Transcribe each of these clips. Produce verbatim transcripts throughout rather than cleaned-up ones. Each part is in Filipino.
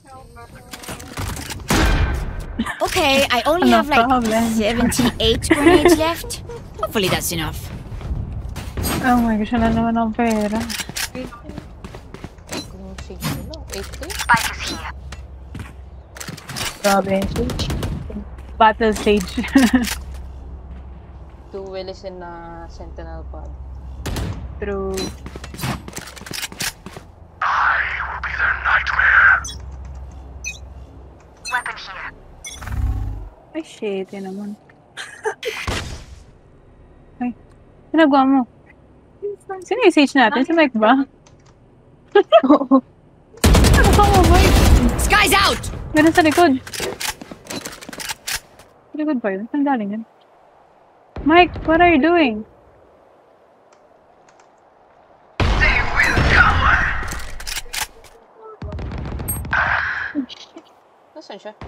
Okay, I only have like seventy-eight grenades left. Hopefully that's enough. Oh my gosh, wala naman ang pera. Spike is here. Grabe, stage. Battle stage. Two Willison na Sentinel pod. True. I will be their nightmare. Weapon here. Ay, shit, yun naman. Ay, sinagawa mo. Sino yung sage natin? Si Mike ba? Oo. Ano mo, Mike? Sky's out! Meron sa likod. Sa likod ba yun? Saan galing yun? Mike, what are you doing? They will come. Nasaan siya?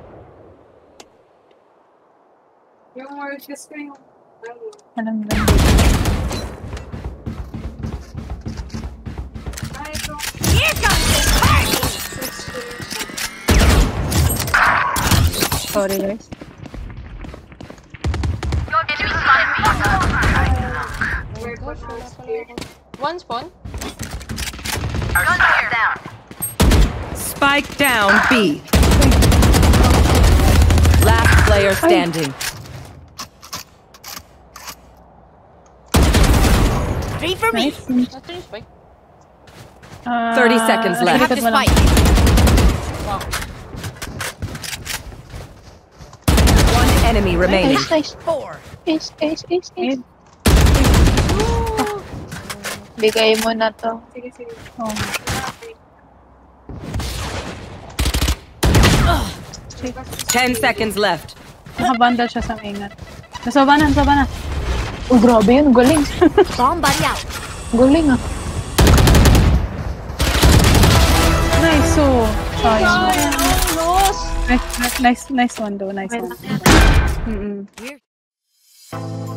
Yung more just ko yung... Alam lang. Here comes the party! Sorry, guys. Your enemy spotted. One spawn? Gun down. Spike down B. Last player standing. Three for me. Nice. Nasaan yung spike? Uh, thirty seconds left. I have to spike. Wow. One enemy remaining. Nice, nice. Four. Ace, ace, ace, ace. Bigay mo na to. Sige, sige. Oh. Ten seconds left. Nakabanda siya sa ingat. Nasaba na, nasaba na. Oh, grabe yun. Galing. Bomb buddy out. Galing ah. Nice, so. Sayang. Lost! Nice, nice, nice one though. Nice one. Mm-mm. Weird.